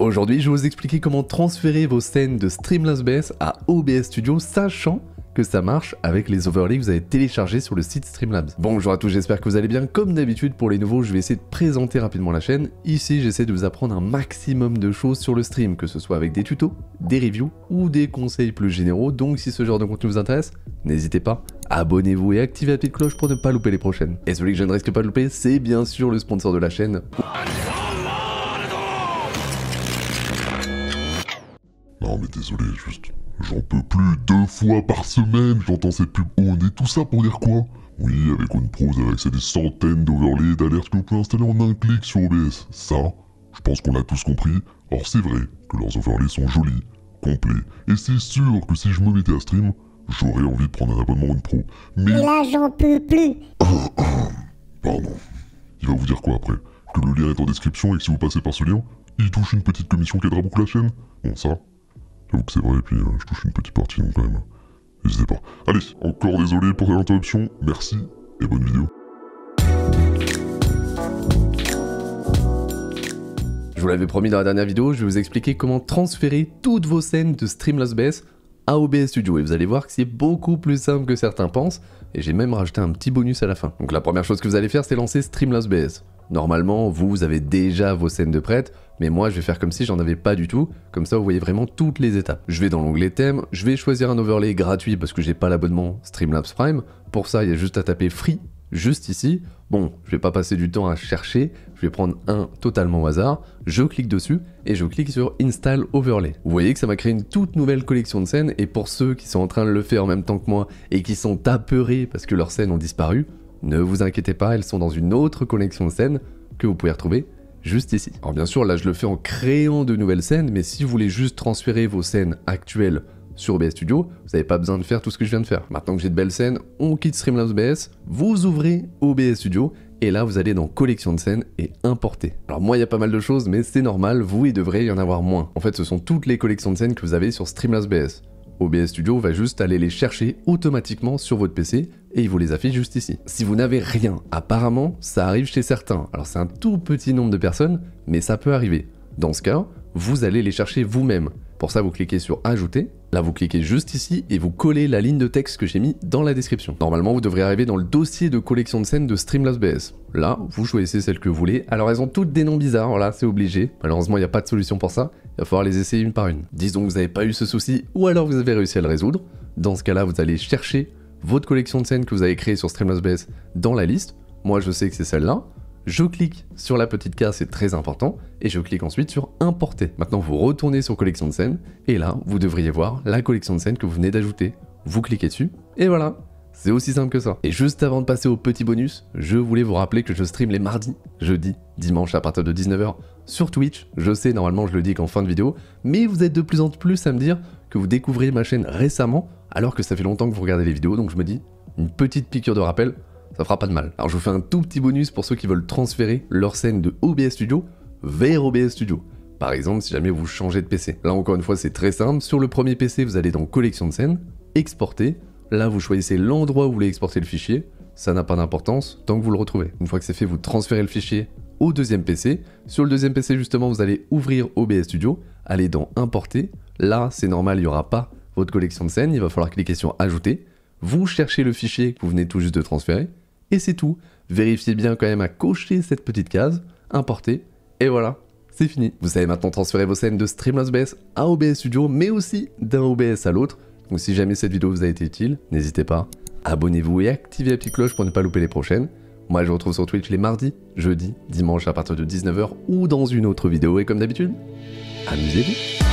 Aujourd'hui, je vais vous expliquer comment transférer vos scènes de Streamlabs BS à OBS Studio, sachant que ça marche avec les overlays que vous avez téléchargés sur le site Streamlabs. Bonjour à tous, j'espère que vous allez bien. Comme d'habitude, pour les nouveaux, je vais essayer de présenter rapidement la chaîne. Ici, j'essaie de vous apprendre un maximum de choses sur le stream, que ce soit avec des tutos, des reviews ou des conseils plus généraux. Donc si ce genre de contenu vous intéresse, n'hésitez pas, abonnez-vous et activez la petite cloche pour ne pas louper les prochaines. Et celui que je ne risque pas de louper, c'est bien sûr le sponsor de la chaîne. Non mais désolé, juste, j'en peux plus, 2 fois par semaine, j'entends ces pubs on et tout ça pour dire quoi? Oui, avec OnePro, vous avez accès à des centaines d'overlays et d'alertes que vous pouvez installer en un clic sur OBS. Ça, je pense qu'on l'a tous compris. Or c'est vrai que leurs overlays sont jolis, complets, et c'est sûr que si je me mettais à stream, j'aurais envie de prendre un abonnement OnePro. Mais là j'en peux plus. Pardon. Il va vous dire quoi après? Que le lien est en description et que si vous passez par ce lien, il touche une petite commission qui aidera beaucoup la chaîne? Bon ça, j'avoue que c'est vrai, et puis je touche une petite partie donc quand même. N'hésitez pas. Allez, encore désolé pour l'interruption, merci et bonne vidéo. Je vous l'avais promis dans la dernière vidéo, je vais vous expliquer comment transférer toutes vos scènes de Streamlabs BS à OBS Studio. Et vous allez voir que c'est beaucoup plus simple que certains pensent. Et j'ai même rajouté un petit bonus à la fin. Donc la première chose que vous allez faire, c'est lancer Streamlabs BS. Normalement, vous avez déjà vos scènes de prêtes, mais moi je vais faire comme si j'en avais pas du tout, comme ça vous voyez vraiment toutes les étapes. Je vais dans l'onglet thème, je vais choisir un overlay gratuit parce que j'ai pas l'abonnement Streamlabs Prime. Pour ça, il y a juste à taper Free, juste ici. Bon, je vais pas passer du temps à chercher, je vais prendre un totalement au hasard, je clique dessus et je clique sur Install Overlay. Vous voyez que ça m'a créé une toute nouvelle collection de scènes, et pour ceux qui sont en train de le faire en même temps que moi et qui sont apeurés parce que leurs scènes ont disparu, ne vous inquiétez pas, elles sont dans une autre collection de scènes que vous pouvez retrouver juste ici. Alors bien sûr, là je le fais en créant de nouvelles scènes, mais si vous voulez juste transférer vos scènes actuelles sur OBS Studio, vous n'avez pas besoin de faire tout ce que je viens de faire. Maintenant que j'ai de belles scènes, on quitte Streamlabs BS, vous ouvrez OBS Studio, et là vous allez dans collection de scènes et importer. Alors moi il y a pas mal de choses, mais c'est normal, vous il devrait y en avoir moins. En fait ce sont toutes les collections de scènes que vous avez sur Streamlabs BS. OBS Studio va juste aller les chercher automatiquement sur votre PC et il vous les affiche juste ici. Si vous n'avez rien, apparemment, ça arrive chez certains. Alors c'est un tout petit nombre de personnes, mais ça peut arriver. Dans ce cas, vous allez les chercher vous-même. Pour ça, vous cliquez sur Ajouter. Là, vous cliquez juste ici et vous collez la ligne de texte que j'ai mis dans la description. Normalement, vous devrez arriver dans le dossier de collection de scènes de Streamlabs BS. Là, vous choisissez celle que vous voulez. Alors, elles ont toutes des noms bizarres, voilà, c'est obligé. Malheureusement, il n'y a pas de solution pour ça. Il va falloir les essayer une par une. Disons que vous n'avez pas eu ce souci, ou alors vous avez réussi à le résoudre. Dans ce cas-là, vous allez chercher votre collection de scènes que vous avez créée sur Streamlabs BS dans la liste. Moi, je sais que c'est celle-là. Je clique sur la petite case, c'est très important, et je clique ensuite sur Importer. Maintenant, vous retournez sur Collection de scènes, et là, vous devriez voir la collection de scènes que vous venez d'ajouter. Vous cliquez dessus, et voilà. C'est aussi simple que ça. Et juste avant de passer au petit bonus, je voulais vous rappeler que je stream les mardis, jeudis, dimanche à partir de 19h sur Twitch. Je sais, normalement je le dis qu'en fin de vidéo, mais vous êtes de plus en plus à me dire que vous découvrez ma chaîne récemment, alors que ça fait longtemps que vous regardez les vidéos, donc je me dis, une petite piqûre de rappel, ça fera pas de mal. Alors je vous fais un tout petit bonus pour ceux qui veulent transférer leur scène de OBS Studio vers OBS Studio. Par exemple, si jamais vous changez de PC. Là encore une fois, c'est très simple. Sur le premier PC, vous allez dans Collection de scènes, Exporter. Là, vous choisissez l'endroit où vous voulez exporter le fichier. Ça n'a pas d'importance tant que vous le retrouvez. Une fois que c'est fait, vous transférez le fichier au deuxième PC. Sur le deuxième PC, justement, vous allez ouvrir OBS Studio, aller dans Importer. Là, c'est normal, il n'y aura pas votre collection de scènes. Il va falloir cliquer sur Ajouter. Vous cherchez le fichier que vous venez tout juste de transférer. Et c'est tout. Vérifiez bien quand même à cocher cette petite case, Importer, et voilà, c'est fini. Vous savez maintenant transférer vos scènes de Streamlabs BS à OBS Studio, mais aussi d'un OBS à l'autre. Donc si jamais cette vidéo vous a été utile, n'hésitez pas, abonnez-vous et activez la petite cloche pour ne pas louper les prochaines. Moi je vous retrouve sur Twitch les mardis, jeudis, dimanche à partir de 19h ou dans une autre vidéo. Et comme d'habitude, amusez-vous.